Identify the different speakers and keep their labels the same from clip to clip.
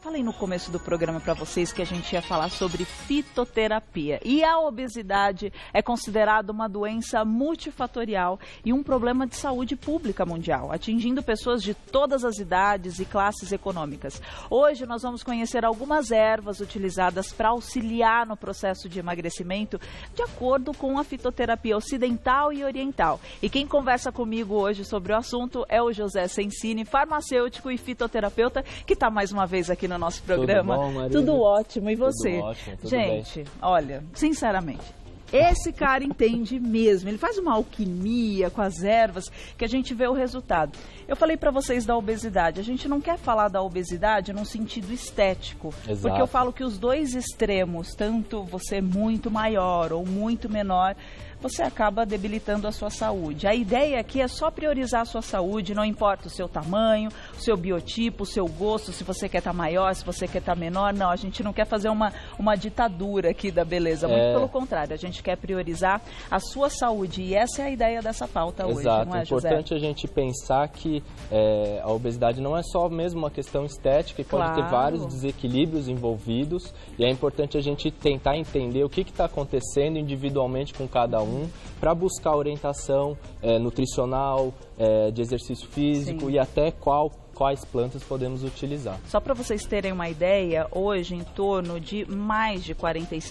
Speaker 1: Falei no começo do programa para vocês que a gente ia falar sobre fitoterapia. E a obesidade é considerada uma doença multifatorial e um problema de saúde pública mundial, atingindo pessoas de todas as idades e classes econômicas. Hoje nós vamos conhecer algumas ervas utilizadas para auxiliar no processo de emagrecimento, de acordo com a fitoterapia ocidental e oriental. E quem conversa comigo hoje sobre o assunto é o José Sensini, farmacêutico e fitoterapeuta, que está mais uma vez aqui no nosso programa.
Speaker 2: Tudo bom, Maria?
Speaker 1: Tudo ótimo. E você?
Speaker 2: Tudo ótimo, tudo
Speaker 1: Gente,
Speaker 2: bem.
Speaker 1: Olha, sinceramente, esse cara entende mesmo. Ele faz uma alquimia com as ervas que a gente vê o resultado. Eu falei para vocês da obesidade. A gente não quer falar da obesidade num sentido estético.
Speaker 2: Exato.
Speaker 1: Porque eu falo que os dois extremos, tanto você muito maior ou muito menor, você acaba debilitando a sua saúde. A ideia aqui é só priorizar a sua saúde, não importa o seu tamanho, o seu biotipo, o seu gosto, se você quer estar maior, se você quer estar menor. Não, a gente não quer fazer uma ditadura aqui da beleza, muito pelo contrário, a gente quer priorizar a sua saúde e essa é a ideia dessa pauta hoje,
Speaker 2: Exato.
Speaker 1: não é, José?
Speaker 2: É importante a gente pensar que a obesidade não é só mesmo uma questão estética e pode ter vários desequilíbrios envolvidos e é importante a gente tentar entender o que está acontecendo individualmente com cada um para buscar orientação nutricional, de exercício físico. Sim. E até quais plantas podemos utilizar.
Speaker 1: Só para vocês terem uma ideia, hoje em torno de mais de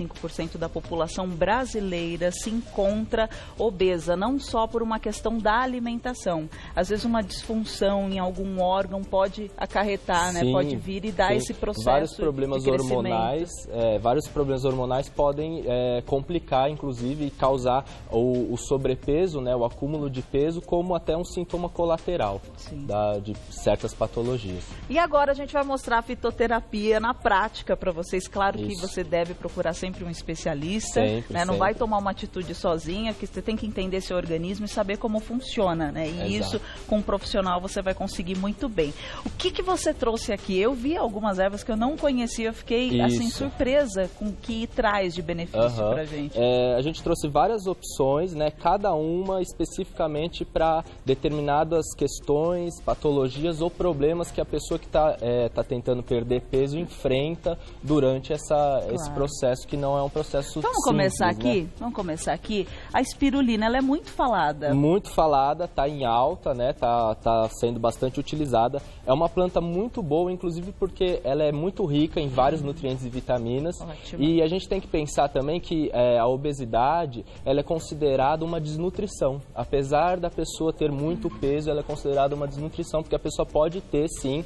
Speaker 1: 45% da população brasileira se encontra obesa, não só por uma questão da alimentação. Às vezes uma disfunção em algum órgão pode acarretar, né? Pode vir e dar esse processo
Speaker 2: vários problemas
Speaker 1: de crescimento.
Speaker 2: Vários problemas hormonais podem complicar, inclusive, e causar o sobrepeso, né? O acúmulo de peso, como até um sintoma colateral de certas patologias.
Speaker 1: E agora a gente vai mostrar a fitoterapia na prática para vocês. Claro que você deve procurar sempre um especialista, né? Não vai tomar uma atitude sozinha, porque você tem que entender seu organismo e saber como funciona, né? E isso, com um profissional, você vai conseguir muito bem. O que você trouxe aqui? Eu vi algumas ervas que eu não conhecia, eu fiquei assim surpresa com o que traz de benefício pra gente.
Speaker 2: A gente trouxe várias opções, né? Cada uma especificamente para determinadas questões, patologias ou problemas que a pessoa que está tentando perder peso enfrenta durante esse processo, que não é um processo
Speaker 1: Vamos
Speaker 2: simples,
Speaker 1: começar aqui?
Speaker 2: né?
Speaker 1: Vamos começar aqui. A espirulina, ela é muito falada.
Speaker 2: Muito falada, está em alta, né? Tá sendo bastante utilizada. É uma planta muito boa, inclusive porque ela é muito rica em vários nutrientes e vitaminas.
Speaker 1: Ótimo.
Speaker 2: E a gente tem que pensar também que a obesidade, ela é considerada uma desnutrição. Apesar da pessoa ter muito peso, ela é considerada uma desnutrição, porque a pessoa pode ter, sim,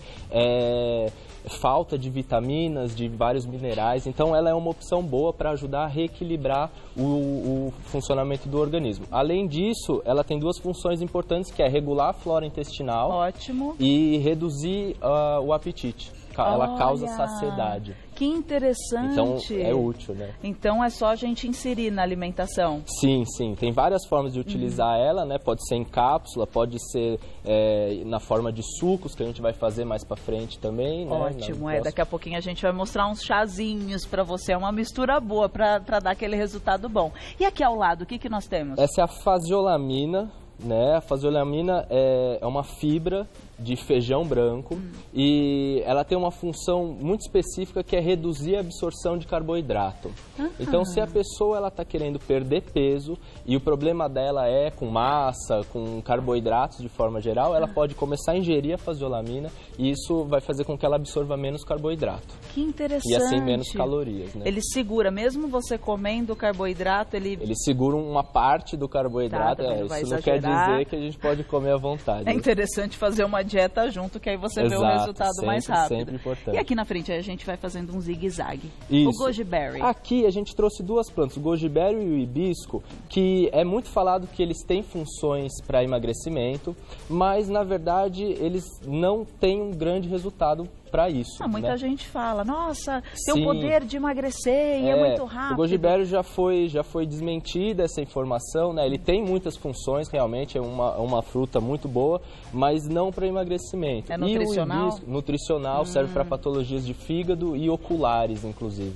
Speaker 2: falta de vitaminas, de vários minerais. Então, ela é uma opção boa para ajudar a reequilibrar o funcionamento do organismo. Além disso, ela tem duas funções importantes, que é regular a flora intestinal.
Speaker 1: Ótimo.
Speaker 2: E reduzir o apetite. Ela causa saciedade.
Speaker 1: Que interessante.
Speaker 2: Então, é útil, né?
Speaker 1: Então, é só a gente inserir na alimentação?
Speaker 2: Sim, sim. Tem várias formas de utilizar ela, né? Pode ser em cápsula, pode ser na forma de sucos, que a gente vai fazer mais pra frente também, né?
Speaker 1: Ótimo, daqui a pouquinho a gente vai mostrar uns chazinhos pra você, uma mistura boa pra dar aquele resultado bom. E aqui ao lado, o que nós temos?
Speaker 2: Essa é a faseolamina, né? A faseolamina é uma fibra de feijão branco e ela tem uma função muito específica, que é reduzir a absorção de carboidrato. Então, se a pessoa está querendo perder peso e o problema dela é com massa, com carboidratos de forma geral, ela pode começar a ingerir a faseolamina e isso vai fazer com que ela absorva menos carboidrato.
Speaker 1: Que interessante.
Speaker 2: E assim menos calorias, né?
Speaker 1: Ele segura, mesmo você comendo carboidrato, ele
Speaker 2: segura uma parte do carboidrato. Isso não quer dizer que a gente pode comer à vontade.
Speaker 1: É interessante fazer uma dieta junto, que aí você vê o resultado mais rápido.
Speaker 2: Sempre importante.
Speaker 1: E aqui na frente a gente vai fazendo um zigue-zague.
Speaker 2: Isso.
Speaker 1: O goji berry.
Speaker 2: Aqui a gente trouxe duas plantas, o goji berry e o hibisco, que é muito falado que eles têm funções para emagrecimento, mas na verdade eles não têm um grande resultado para isso.
Speaker 1: Muita gente fala, nossa, tem o poder de emagrecer e é muito rápido.
Speaker 2: O goji berry já foi desmentida essa informação, né? Ele tem muitas funções, realmente, é uma fruta muito boa, mas não para emagrecimento.
Speaker 1: É nutricional?
Speaker 2: E o hibisco, nutricional, serve para patologias de fígado e oculares, inclusive.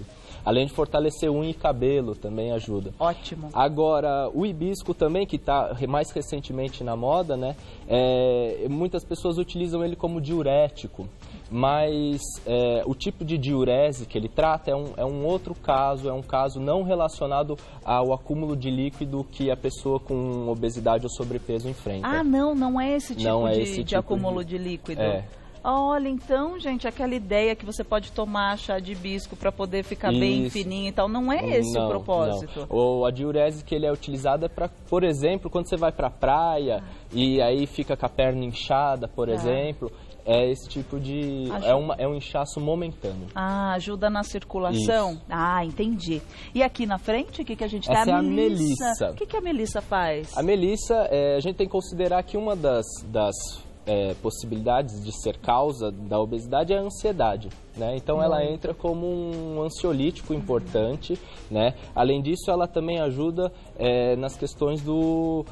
Speaker 2: Além de fortalecer unha e cabelo, também ajuda.
Speaker 1: Ótimo.
Speaker 2: Agora, o hibisco também, que está mais recentemente na moda, né? Muitas pessoas utilizam ele como diurético, mas o tipo de diurese que ele trata é um outro caso, é um caso não relacionado ao acúmulo de líquido que a pessoa com obesidade ou sobrepeso enfrenta.
Speaker 1: Ah, não é esse tipo
Speaker 2: não
Speaker 1: de tipo acúmulo de líquido. Olha, então, gente, aquela ideia que você pode tomar chá de hibisco para poder ficar bem fininho e tal, não é esse o propósito.
Speaker 2: Não. A diurese que ele é utilizado é para, por exemplo, quando você vai para a praia e aí fica com a perna inchada, por exemplo, é esse tipo de... É um inchaço momentâneo.
Speaker 1: Ajuda na circulação? Isso. Entendi. E aqui na frente, o que a gente tem?
Speaker 2: Essa é a melissa.
Speaker 1: O que a melissa faz?
Speaker 2: A melissa, a gente tem que considerar que uma das possibilidades de ser causa da obesidade é a ansiedade, né? Então ela entra como um ansiolítico importante, né? Além disso, ela também ajuda nas questões do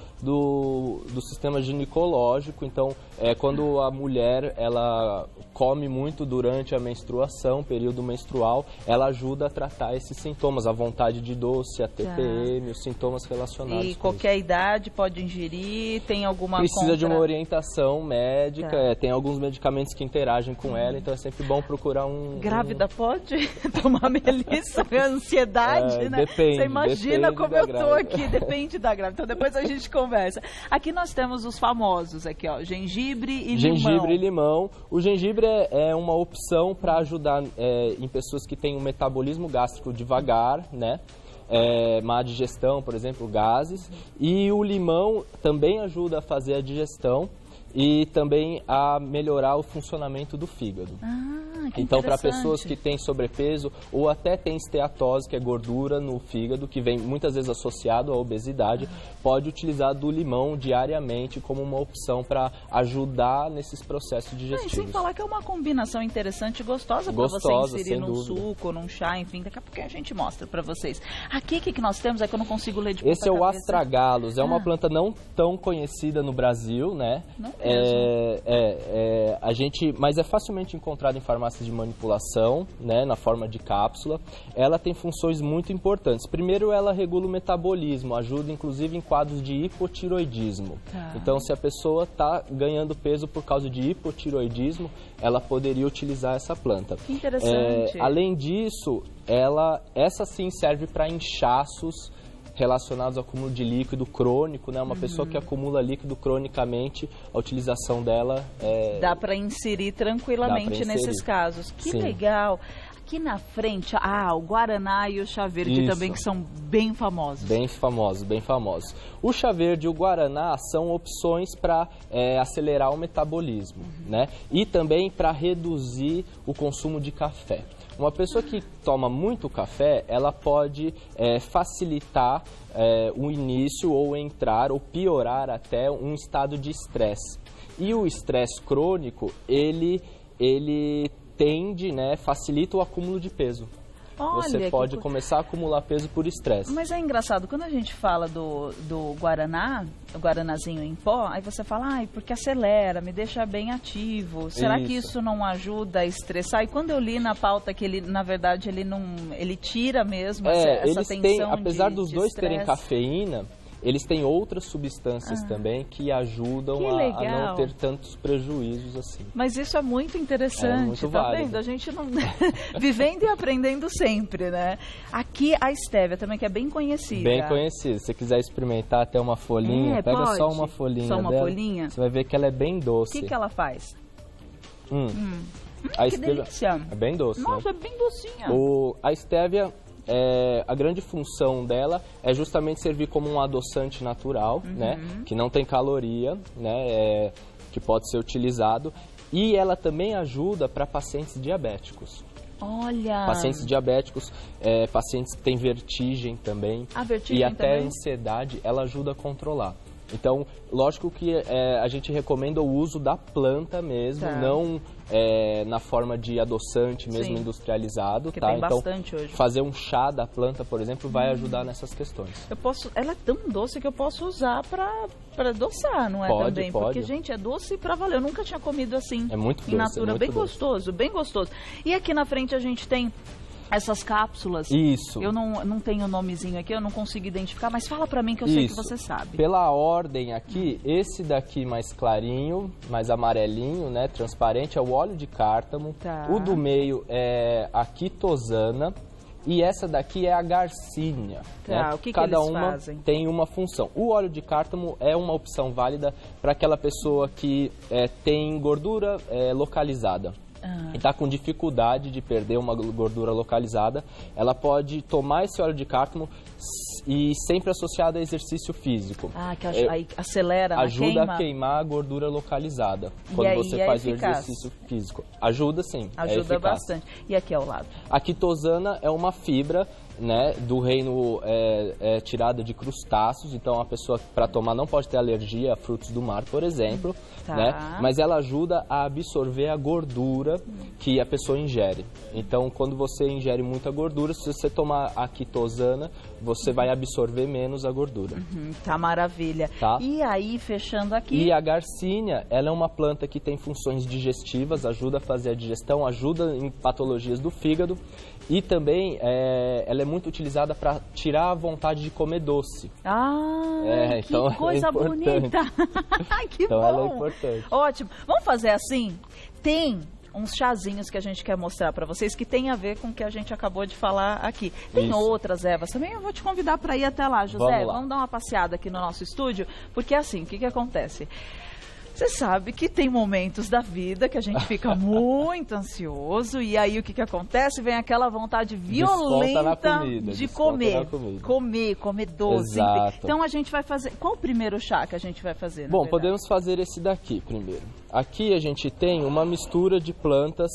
Speaker 2: sistema ginecológico. Então, quando a mulher ela come muito durante a menstruação, período menstrual, ela ajuda a tratar esses sintomas, a vontade de doce, a TPM, os sintomas relacionados.
Speaker 1: E qualquer idade pode ingerir? Tem alguma
Speaker 2: Precisa de uma orientação médica, tem alguns medicamentos que interagem com ela, então é sempre bom procurar
Speaker 1: Grávida pode tomar melissa? Ansiedade, né?
Speaker 2: Depende.
Speaker 1: Você imagina como eu tô aqui, depende da grávida. Então depois a gente conversa. Aqui nós temos os famosos aqui, ó, gengibre e limão.
Speaker 2: Gengibre e limão. O gengibre é uma opção para ajudar em pessoas que têm um metabolismo gástrico devagar, né? Má digestão, por exemplo, gases. E o limão também ajuda a fazer a digestão e também a melhorar o funcionamento do fígado. Então, para pessoas que têm sobrepeso ou até têm esteatose, que é gordura no fígado, que vem muitas vezes associado à obesidade, pode utilizar do limão diariamente como uma opção para ajudar nesses processos digestivos.
Speaker 1: Sem falar que é uma combinação interessante e gostosa para você inserir num suco, num chá, enfim, daqui a pouco a gente mostra para vocês. Aqui, o que nós temos? É que eu não consigo ler de ponta
Speaker 2: Esse é o astragalus, é uma planta não tão conhecida no Brasil, né?
Speaker 1: Não
Speaker 2: mas é facilmente encontrado em farmácias de manipulação, né, na forma de cápsula. Ela tem funções muito importantes. Primeiro, ela regula o metabolismo, ajuda inclusive em quadros de hipotiroidismo. Então, se a pessoa está ganhando peso por causa de hipotiroidismo, ela poderia utilizar essa planta.
Speaker 1: Que interessante.
Speaker 2: Além disso, essa sim serve para inchaços relacionados ao acúmulo de líquido crônico, né? Uma pessoa que acumula líquido cronicamente, a utilização dela
Speaker 1: dá para inserir tranquilamente nesses casos. Que legal! Aqui na frente, o Guaraná e o chá verde também, que são bem famosos.
Speaker 2: Bem famosos. O chá verde e o Guaraná são opções para acelerar o metabolismo, né? E também para reduzir o consumo de café. Uma pessoa que toma muito café, ela pode facilitar o início ou entrar ou piorar até um estado de estresse. E o estresse crônico, ele tende, né, facilita o acúmulo de peso. Você pode começar a acumular peso por estresse.
Speaker 1: Mas é engraçado, quando a gente fala do Guaraná, o Guaranazinho em pó, aí você fala, porque acelera, me deixa bem ativo. Será que isso não ajuda a estressar? E quando eu li na pauta que ele, na verdade, ele tira mesmo essa tensão
Speaker 2: apesar dos dois
Speaker 1: estresse.
Speaker 2: terem cafeína, eles têm outras substâncias também que ajudam a não ter tantos prejuízos assim.
Speaker 1: Mas isso é muito interessante,
Speaker 2: muito
Speaker 1: tá
Speaker 2: válido.
Speaker 1: vendo? A gente não... vivendo e aprendendo sempre, né? Aqui a estévia também, que é bem conhecida.
Speaker 2: Bem conhecida. Se você quiser experimentar até uma folhinha, pega só uma folhinha
Speaker 1: dela. Só uma folhinha?
Speaker 2: Você vai ver que ela é bem doce.
Speaker 1: O que ela faz?
Speaker 2: A
Speaker 1: que delícia.
Speaker 2: É bem doce,
Speaker 1: Nossa,
Speaker 2: né?
Speaker 1: É bem docinha.
Speaker 2: A estévia... a grande função dela é justamente servir como um adoçante natural, né, que não tem caloria, né, que pode ser utilizado, e ela também ajuda para pacientes diabéticos.
Speaker 1: Olha!
Speaker 2: Pacientes diabéticos, pacientes que têm vertigem também, e até ansiedade, ela ajuda a controlar. Então, lógico que a gente recomenda o uso da planta mesmo, não na forma de adoçante mesmo industrializado.
Speaker 1: Que tem bastante hoje.
Speaker 2: Fazer um chá da planta, por exemplo, vai ajudar nessas questões.
Speaker 1: Ela é tão doce que eu posso usar para adoçar, não é? Também? Porque, gente, é doce pra valer. Eu nunca tinha comido assim.
Speaker 2: É muito doce.
Speaker 1: In natura, bem gostoso. E aqui na frente a gente tem Essas cápsulas,
Speaker 2: Isso.
Speaker 1: Eu não tenho o nomezinho aqui, eu não consigo identificar, mas fala pra mim que eu sei que você sabe.
Speaker 2: Pela ordem aqui, esse daqui mais clarinho, mais amarelinho, né, transparente, é o óleo de cártamo.
Speaker 1: Tá.
Speaker 2: O do meio é a quitosana e essa daqui é a garcínia.
Speaker 1: Tá,
Speaker 2: né?
Speaker 1: o que
Speaker 2: Cada
Speaker 1: eles
Speaker 2: uma
Speaker 1: fazem?
Speaker 2: tem uma função. O óleo de cártamo é uma opção válida para aquela pessoa que tem gordura localizada. E está com dificuldade de perder uma gordura localizada, ela pode tomar esse óleo de cártamo e sempre associado a exercício físico.
Speaker 1: Que aí acelera,
Speaker 2: ajuda a queimar a gordura localizada quando você faz o exercício físico. Ajuda sim,
Speaker 1: ajuda bastante. E aqui ao lado?
Speaker 2: A quitosana é uma fibra, né, do reino tirada de crustáceos, então a pessoa para tomar não pode ter alergia a frutos do mar, por exemplo, né, mas ela ajuda a absorver a gordura que a pessoa ingere. Então, quando você ingere muita gordura, se você tomar a quitosana, você vai absorver menos a gordura.
Speaker 1: Tá, maravilha.
Speaker 2: Tá?
Speaker 1: E aí, fechando aqui...
Speaker 2: E a garcínia, ela é uma planta que tem funções digestivas, ajuda a fazer a digestão, ajuda em patologias do fígado e também ela é muito utilizada para tirar a vontade de comer doce.
Speaker 1: Que
Speaker 2: então
Speaker 1: coisa bonita! Que
Speaker 2: então
Speaker 1: bom!
Speaker 2: Ela é importante.
Speaker 1: Ótimo. Vamos fazer assim? Tem uns chazinhos que a gente quer mostrar para vocês que tem a ver com o que a gente acabou de falar aqui. Tem outras ervas também, eu vou te convidar para ir até lá, José. Vamos dar uma passeada aqui no nosso estúdio, porque assim, o que acontece? Você sabe que tem momentos da vida que a gente fica muito ansioso e aí o que acontece? Vem aquela vontade violenta de comer doce.
Speaker 2: Exato.
Speaker 1: Então a gente vai fazer... Qual o primeiro chá que a gente vai fazer?
Speaker 2: Bom, podemos fazer esse daqui primeiro. Aqui a gente tem uma mistura de plantas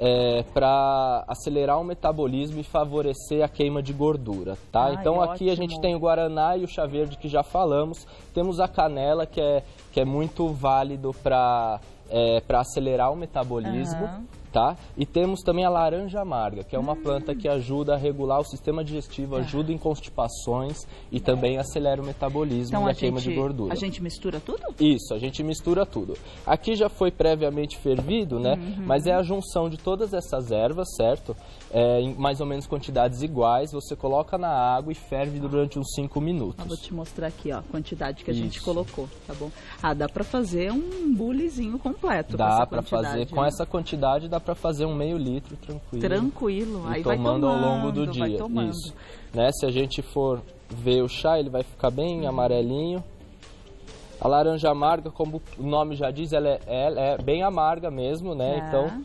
Speaker 2: para acelerar o metabolismo e favorecer a queima de gordura, tá? Então aqui a gente tem o guaraná e o chá verde que já falamos. Temos a canela que é muito válido para acelerar o metabolismo, tá? E temos também a laranja amarga, que é uma planta que ajuda a regular o sistema digestivo, ajuda em constipações e também acelera o metabolismo e a queima de gordura.
Speaker 1: A gente mistura tudo?
Speaker 2: Isso, a gente mistura tudo. Aqui já foi previamente fervido, né? Mas é a junção de todas essas ervas, certo? Em mais ou menos quantidades iguais, você coloca na água e ferve durante uns 5 minutos.
Speaker 1: Eu vou te mostrar aqui, ó, a quantidade que a gente colocou, tá bom? Dá pra fazer um bulizinho completo com essa quantidade. Dá pra fazer,
Speaker 2: com essa quantidade, dá pra fazer um meio litro tranquilo.
Speaker 1: Tranquilo, aí vai
Speaker 2: tomando ao longo do dia.
Speaker 1: Isso.
Speaker 2: Né? Se a gente for ver o chá, ele vai ficar bem amarelinho. A laranja amarga, como o nome já diz, ela é bem amarga mesmo, né? Então,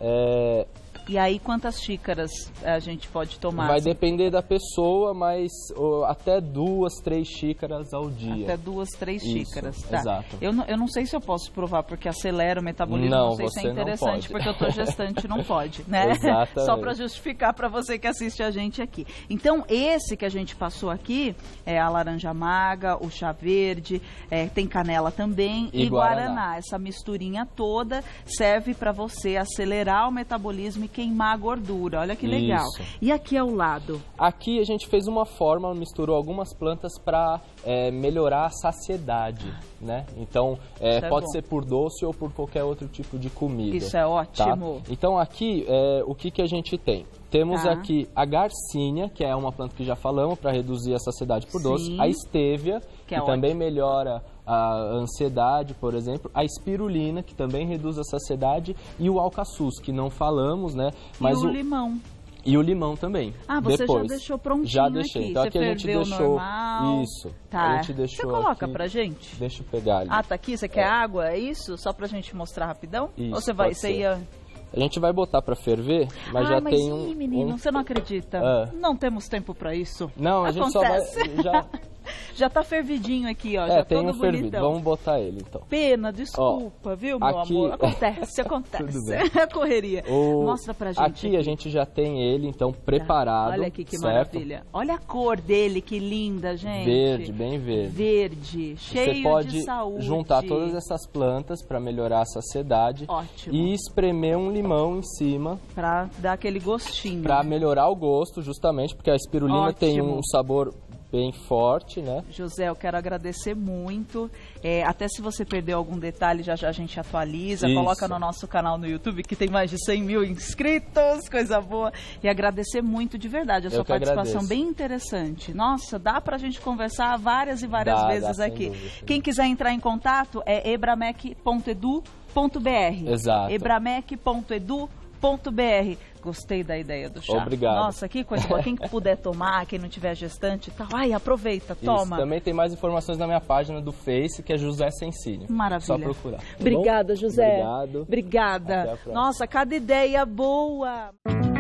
Speaker 1: E aí, quantas xícaras a gente pode tomar?
Speaker 2: Vai depender da pessoa, mas até 2, 3 xícaras ao dia.
Speaker 1: Até 2, 3 xícaras, tá.
Speaker 2: Exato.
Speaker 1: Eu não sei se eu posso provar, porque acelera o metabolismo, não sei se é interessante, porque eu tô gestante, não pode, né?
Speaker 2: Exatamente.
Speaker 1: Só para justificar para você que assiste a gente aqui. Então, esse que a gente passou aqui é a laranja amarga, o chá verde, tem canela também e guaraná. Essa misturinha toda serve para você acelerar o metabolismo e queimar a gordura. Olha que legal.
Speaker 2: Isso.
Speaker 1: E aqui ao lado?
Speaker 2: Aqui a gente fez uma forma, misturou algumas plantas para melhorar a saciedade, né? Então, pode ser por doce ou por qualquer outro tipo de comida.
Speaker 1: Isso é ótimo.
Speaker 2: Tá? Então, aqui, o que a gente tem? Temos aqui a garcínia, que é uma planta que já falamos, para reduzir a saciedade por doce. A estévia, que também melhora a ansiedade, por exemplo. A espirulina, que também reduz a saciedade. E o alcaçuz, que não falamos, né? Mas
Speaker 1: o limão.
Speaker 2: E o limão também.
Speaker 1: Você
Speaker 2: depois.
Speaker 1: Já deixou prontinho
Speaker 2: Já deixei.
Speaker 1: aqui.
Speaker 2: Então
Speaker 1: você
Speaker 2: aqui a gente deixou
Speaker 1: normal.
Speaker 2: isso.
Speaker 1: Tá.
Speaker 2: A gente deixou.
Speaker 1: Você coloca
Speaker 2: aqui.
Speaker 1: Pra gente?
Speaker 2: Deixa eu pegar ali.
Speaker 1: Tá aqui. Você quer água? É isso? Só pra gente mostrar rapidão?
Speaker 2: Isso,
Speaker 1: ou você ia...
Speaker 2: A gente vai botar pra ferver, mas já tem um...
Speaker 1: menino, você não acredita. Não temos tempo pra isso.
Speaker 2: Não, a gente só vai...
Speaker 1: Já tá fervidinho aqui, ó. Já
Speaker 2: tem
Speaker 1: todo
Speaker 2: um fervido.
Speaker 1: bonitão.
Speaker 2: Vamos botar ele, então.
Speaker 1: Pena, desculpa, viu, meu amor? Acontece.
Speaker 2: Tudo bem.
Speaker 1: É correria. Mostra pra gente
Speaker 2: aqui. A gente já tem ele, então, preparado.
Speaker 1: Olha aqui que maravilha. Olha a cor dele, que linda, gente.
Speaker 2: Verde, bem verde.
Speaker 1: Verde, cheio de saúde.
Speaker 2: Você pode juntar todas essas plantas para melhorar a saciedade.
Speaker 1: Ótimo.
Speaker 2: E espremer um limão em cima.
Speaker 1: Pra dar aquele gostinho.
Speaker 2: Pra melhorar o gosto, justamente, porque a espirulina tem um sabor bem forte, né?
Speaker 1: José, eu quero agradecer muito. Até se você perdeu algum detalhe, já já a gente atualiza.
Speaker 2: Isso.
Speaker 1: Coloca no nosso canal no YouTube, que tem mais de 100 mil inscritos, coisa boa. E agradecer muito de verdade a sua participação,
Speaker 2: agradeço.
Speaker 1: bem interessante. Nossa, dá pra gente conversar várias e várias vezes aqui.
Speaker 2: Sem dúvida.
Speaker 1: Quem quiser entrar em contato é ebramec.edu.br.
Speaker 2: Exato.
Speaker 1: ebramec.edu.br. Gostei da ideia do chá.
Speaker 2: Obrigado.
Speaker 1: Nossa, que coisa boa. Quem puder tomar, quem não tiver gestante e tal, ai, aproveita, toma.
Speaker 2: Isso. Também tem mais informações na minha página do Face, que é José Sensini.
Speaker 1: Maravilha.
Speaker 2: Só procurar. Tá
Speaker 1: Obrigada,
Speaker 2: bom?
Speaker 1: José.
Speaker 2: Obrigado.
Speaker 1: Obrigada.
Speaker 2: Até a próxima.
Speaker 1: Nossa, cada ideia boa.